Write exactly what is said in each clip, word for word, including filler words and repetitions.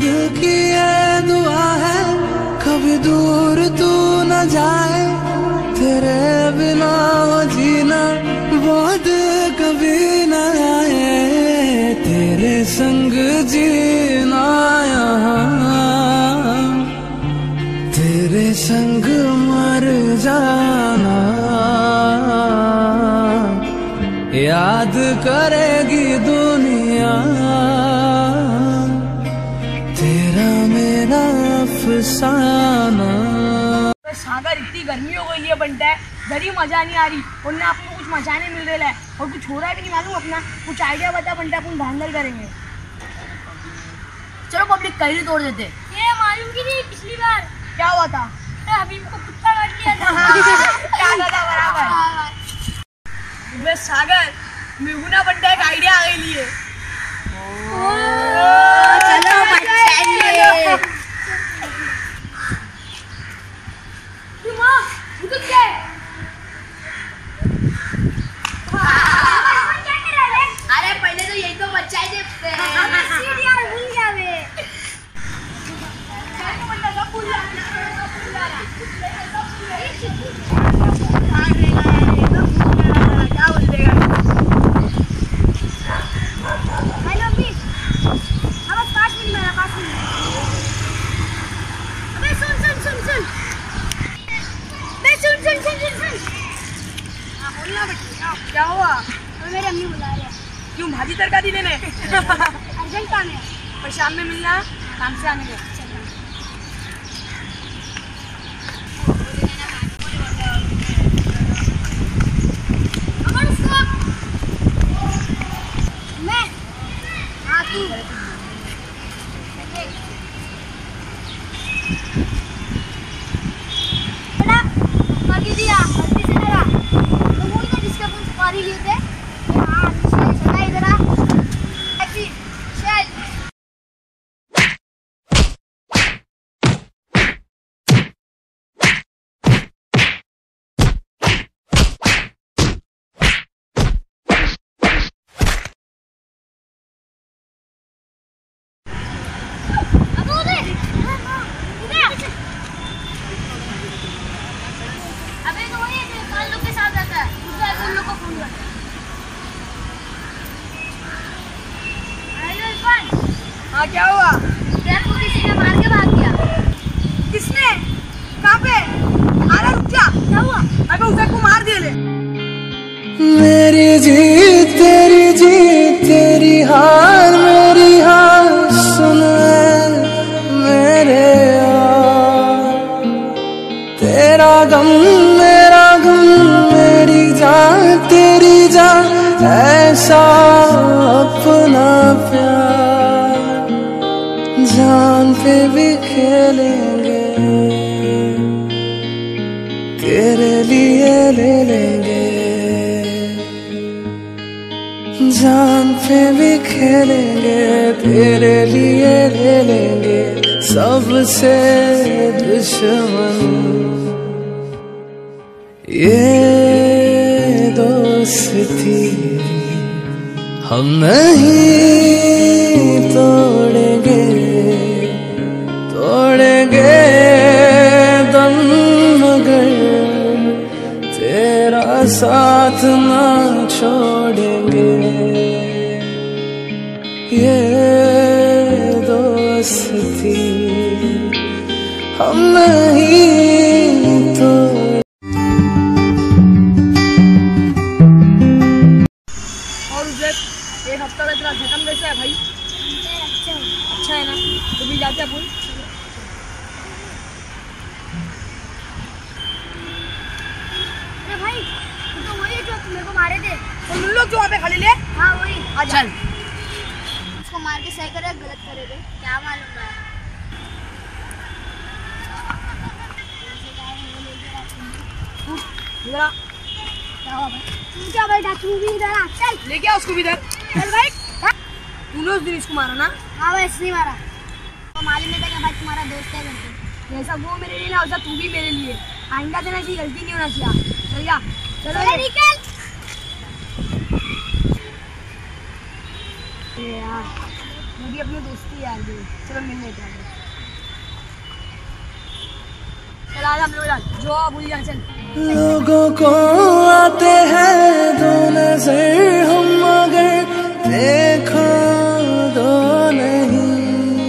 दिल की ये दुआ है कभी दूर तू न जाए, तेरे बिना जीना बहुत कभी न आए, तेरे संग जीना यहाँ, तेरे संग मर जाना, याद करेगी दुनिया तेरा मेरा अफसाना। सागर इतनी गर्मी हो गई है बनता है, जरी मजा नहीं आ रही और ना आपको कुछ मजा नहीं मिल रहा है और कुछ हो रहा है भी नहीं मालूम अपना, कुछ आइडिया बता बनता है, अपन धांधल करेंगे। चलो पब्लिक कहीं तोड़ देते। ये मालूम की नहीं पिछली बार क्या हुआ था? हबीब को कुत्ता काट लिया था। क्या था बराबर। बस सागर मिगुना बनता है एक आइडिया आ गई लिए। चलो बच्चे तुम रुक गए। अरे पहले तो यही तो बच्चा है भूल जावे। क्या बोल देगा? हेलो मिस, अब पाँच मिनट मेरा पाँच मिनट। अबे सुन सुन सुन सुन बे सुन सुन सुन सुन सुन हाँ बोलना बेटा, क्या हुआ? अबे मेरी अम्मी बुला रही है। क्यों भाजी तरकारी देने? अर्जेंट काम है। पर शाम में मिलना काम से आने के। अमन उसको मैं हाँ तू बेटा मांगी दिया गलती से मेरा तो वही ना जिसके अपन सुपारी लिए थे। हाँ चला इधर आ ऐसी चल। हाँ क्या हुआ? यार को किसी ने मार के भाग गया। किसने? कहाँ पे? अरे रुक जा। क्या हुआ? अबे उसे को मार दिया ले। मेरी जीत तेरी जीत तेरी हार मेरी हार सुन मेरे यार, तेरा गम मेरा गम मेरी जान तेरी जान ऐसा अपना प्यार, जान पे भी खेलेंगे तेरे लिए ले लेंगे, जान पे भी खेलेंगे तेरे लिए ले लेंगे, सबसे दुश्मन ये दोस्ती हम नहीं तोड़ेंगे, तोड़ेंगे दम मगर तेरा साथ ना छोड़ेंगे, ये दोस्ती हम नहीं तो। और उधर एक हफ्ता का तेरा जख्म कैसा है भाई? अच्छा है ना? तो भी जाते अपन। अरे भाई तू तो वही है जो मेरे को मारे थे। तो तुम लोग जो वहाँ पे खड़े ले। हाँ वही। चल उसको मार के सही करे गलत करे थे क्या मालूम है। इधर क्या हुआ भाई? तू क्या बैठा? तू भी इधर आ। चल लेके आ उसको भी इधर। चल भाई। तूने उस दिन इसको मारा ना? हाँ वैसे नहीं मारा। तो मालूम नहीं था कि भाई तुम्हारा दोस्त है करके। जैसा वो मेरे लिए ना वैसा तू भी मेरे लिए। आइंदा देना चाहिए, गलती नहीं होना चाहिए। चल जा। चलो निकल। मेरी अपनी दोस्ती यार भी। चलो मिल लेते हैं। चल आज हम लोग जो भूल जा चल। लोगों को आते हैं दो नजर हम मगर देखो दो नहीं।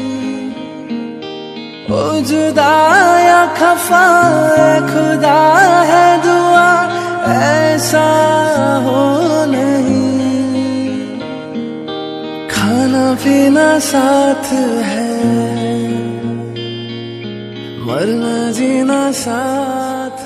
ओ जुदा या खफा खुदा है दुआ ऐसा हो नहीं। खाना पीना साथ है मरना जीना साथ